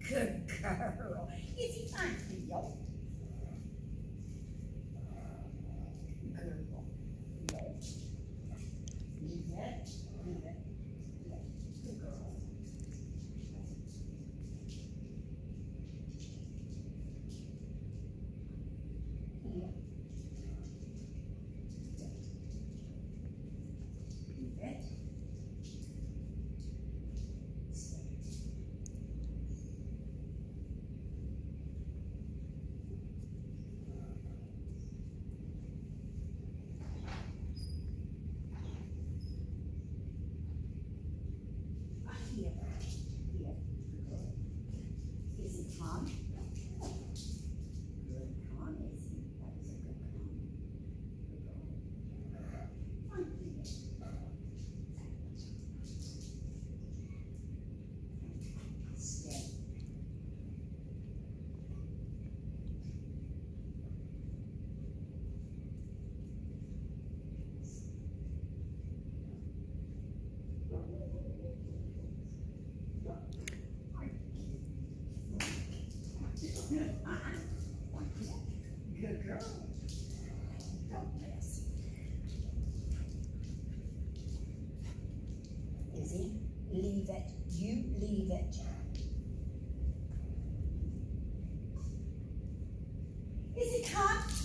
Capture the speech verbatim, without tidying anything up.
Good girl. Izzy, thank you. Girl. Yes. Leave it. Leave it. Yes. Good girl. Here. Leave it. Here. Here. Good. Izzy, come. Good. Come, Izzy. That was a good come. Good girl. Thank you. Stay. Good girl. God bless. Izzy, leave it. You leave it. Izzy, come.